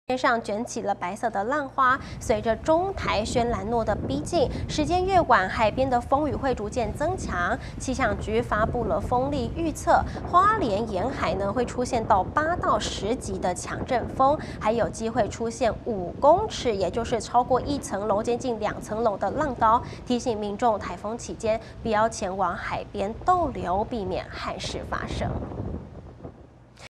天上卷起了白色的浪花，随着中台轩兰诺的逼近，时间越晚，海边的风雨会逐渐增强。气象局发布了风力预测，花莲沿海呢会出现到8到10级的强阵风，还有机会出现5公尺，也就是超过1层楼、接近2层楼的浪高。提醒民众台风期间不要前往海边逗留，避免憾事发生。